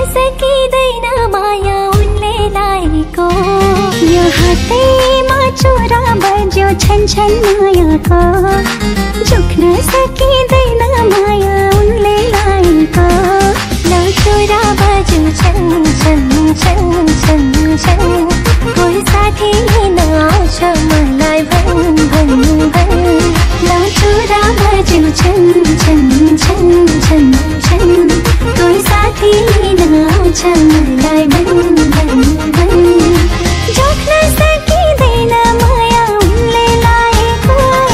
सकिँदैन माया उनले लाएको यो हातैमा चुरा बज्यो छन छन मायाको झुक्न सकिँदैन माया उनले लाएको लौ चुरा बज्यो छन छन छन छन छन कोही साथी लिन आउँछ मलाई भन भन भन लौ चुरा बज्यो छन छन छन छन छन कोही साथी लिन आउँछ मलाई भन भन भन झुक्न सकिँदैन माया उनले लाएको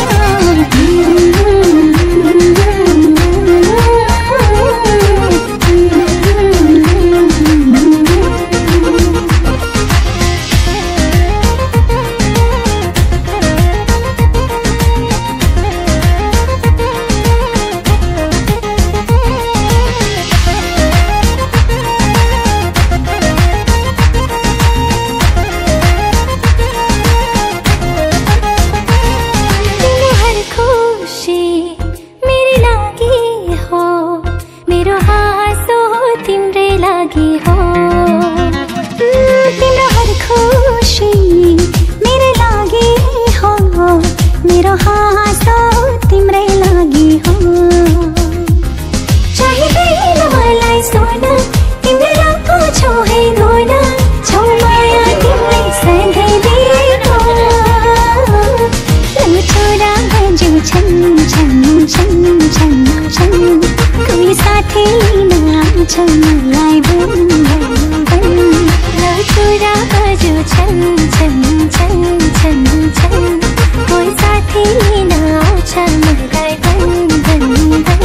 मलाई भन भन भन लौ चुरा बज्यो छन छन छन छन छन कोही साथी लिन आउँछ मलाई भन भन भन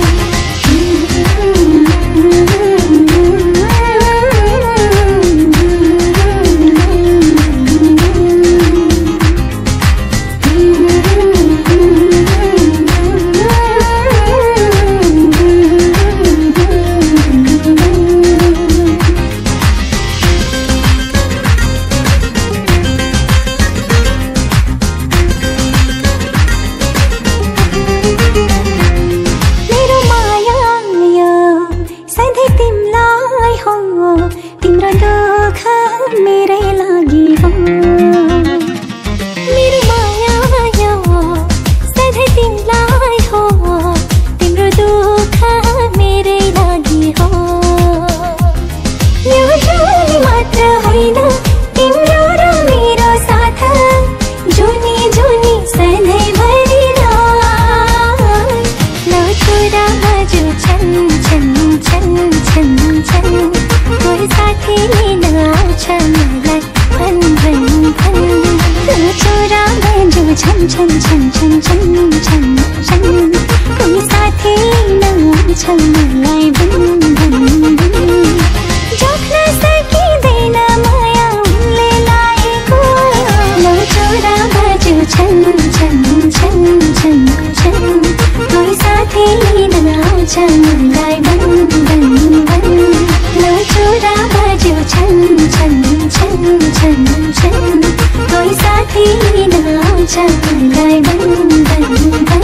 छन छन छन छन छन छन छन कोही साथी लिन आउँछ मलाई भन भन भन झुक्न सकिँदैन माया उनले लाएको लौ चुरा बज्यो छन छन छन छन छन कोही साथी लिन आउँछ मलाई भन भन भन लौ चुरा बज्यो छन छन छन छन छन कोही साथी लिन आउँछ मलाई भन भन भन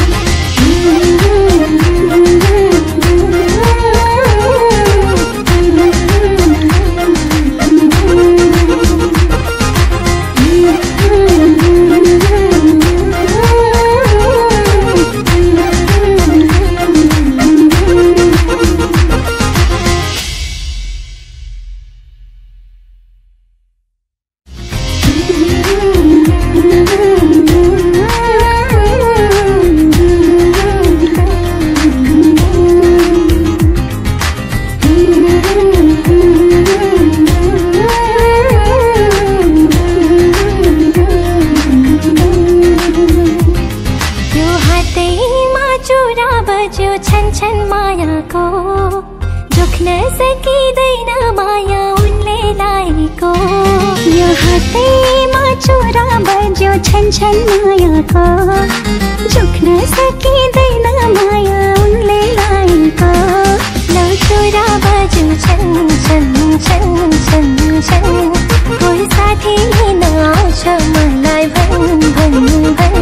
झुक्न सकिँदैन माया उनले लाएको यो हातैमा चुरा बज्यो छन छन मायाको झुक्न सकिँदैन माया उनले लाएको लौ चुरा बज्यो छन छन छन छन छन कोही साथी लिन आउँछ मलाई भन भन भन